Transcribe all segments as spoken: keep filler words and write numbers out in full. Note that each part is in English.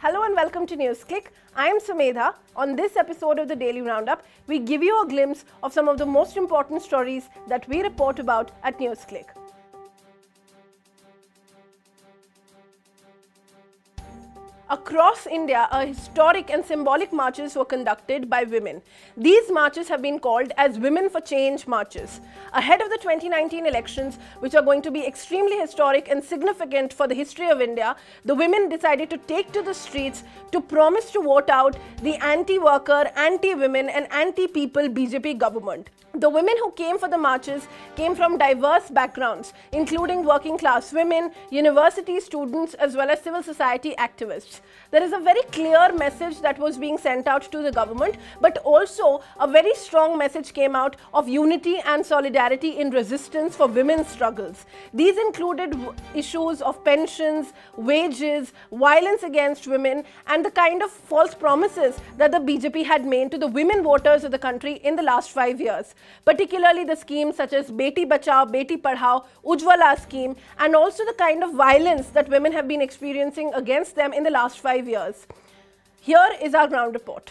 Hello and welcome to Newsclick. I am Sumedha. On this episode of the Daily Roundup, we give you a glimpse of some of the most important stories that we report about at Newsclick. Across India, a historic and symbolic marches were conducted by women. These marches have been called as Women for Change marches. Ahead of the twenty nineteen elections, which are going to be extremely historic and significant for the history of India, the women decided to take to the streets to promise to vote out the anti-worker, anti-women and anti-people B J P government. The women who came for the marches came from diverse backgrounds, including working class women, university students, as well as civil society activists. There is a very clear message that was being sent out to the government, but also a very strong message came out of unity and solidarity in resistance for women's struggles. These included issues of pensions, wages, violence against women, and the kind of false promises that the B J P had made to the women voters of the country in the last five years. Particularly the schemes such as Beti Bachao, Beti Padhao, Ujjwala scheme, and also the kind of violence that women have been experiencing against them in the last five years. Here is our ground report.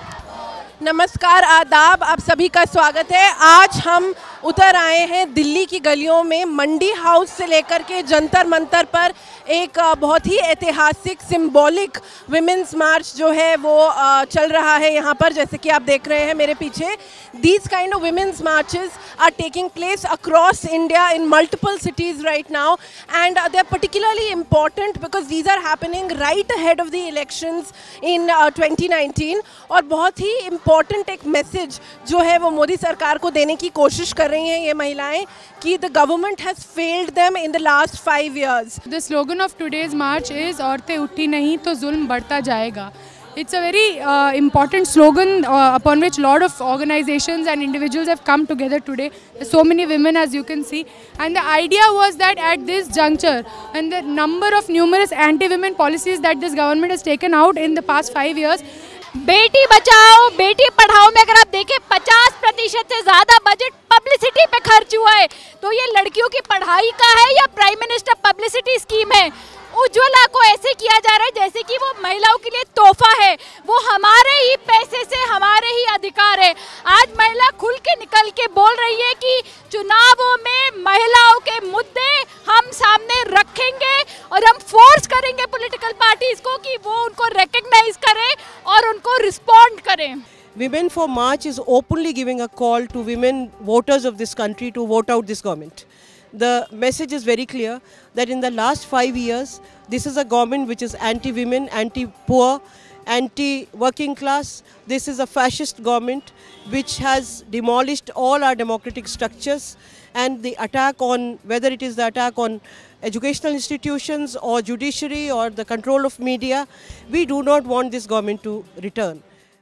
नमस्कार आदाब, आप सभी का स्वागत है। आज हम उतर आए हैं दिल्ली की गलियों में। मंडी हाउस से लेकर के जंतर मंतर पर एक बहुत ही ऐतिहासिक सिंबॉलिक विमेंस मार्च जो है वो चल रहा है यहाँ पर, जैसे कि आप देख रहे हैं मेरे पीछे। These kind of women's marches are taking place across India in multiple cities right now, and they are particularly important because these are happening right ahead of the elections in uh, twenty nineteen. और बहुत ही important एक message जो है वो मोदी सरकार को देने की कोशिश कर रही हैं ये महिलाएं कि the government has failed them in the last five years. The slogan of today's march is औरतें उठी नहीं तो जुल्म बढ़ता जाएगा. It's a very uh, important slogan uh, upon which a lot of organizations and individuals have come together today. There's so many women, as you can see, and the idea was that at this juncture and the number of numerous anti-women policies that this government has taken out in the past five years, Beti Bachao Beti Padhao में अगर आप देखें पचास प्रतिशत से ज़्यादा budget publicity पे खर्च हुआ है, तो ये लड़कियों की पढ़ाई का है या प्राइम मिनिस्टर पब्लिसिटी स्कीम है? उज्ज्वला को ऐसे किया जा रहा है जैसे कि वो महिलाओं के लिए तोहफा है, वो हमारे ही पैसे से हमारे ही अधिकार है। आज महिला खुल के निकल के बोल रही है कि चुनावों में महिलाओं के मुद्दे हम सामने रखेंगे और हम फोर्स करेंगे पॉलिटिकल पार्टीज को कि वो उनको रिकॉग्नाइज करें और उनको रिस्पॉन्ड करें। Women for March is openly giving a call to women voters of this country to vote out this government. The message is very clear that in the last five years, this is a government which is anti-women, anti-poor, anti-working class. This is a fascist government which has demolished all our democratic structures, and the attack on, whether it is the attack on educational institutions or judiciary or the control of media, we do not want this government to return.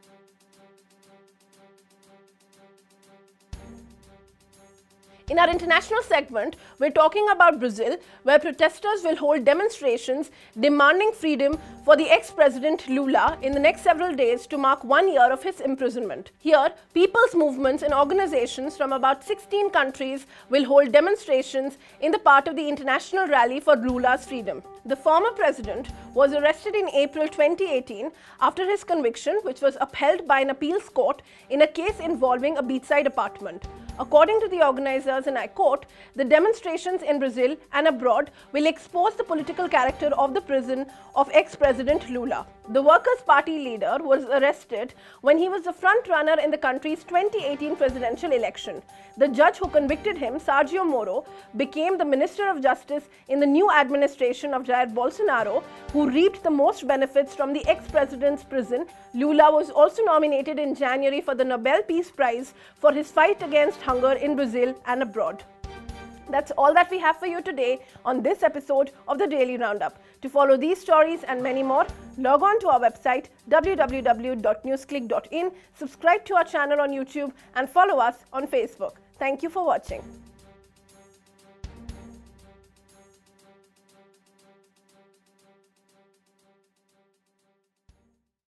In our international segment, we're talking about Brazil, where protesters will hold demonstrations demanding freedom for the ex-president Lula in the next several days to mark one year of his imprisonment. Here, people's movements and organizations from about sixteen countries will hold demonstrations in the part of the international rally for Lula's freedom. The former president was arrested in April twenty eighteen after his conviction, which was upheld by an appeals court in a case involving a beachside apartment. According to the organizers, and I quote, the demonstrations in Brazil and abroad will expose the political character of the prison of ex-president Lula. The Workers' Party leader was arrested when he was the front runner in the country's twenty eighteen presidential election. The judge who convicted him, Sergio Moro, became the Minister of Justice in the new administration of Jair Bolsonaro, who reaped the most benefits from the ex-president's prison. Lula was also nominated in January for the Nobel Peace Prize for his fight against hunger in Brazil and abroad. That's all that we have for you today on this episode of the Daily Roundup. To follow these stories and many more, log on to our website w w w dot newsclick dot in, subscribe to our channel on YouTube and follow us on Facebook. Thank you for watching.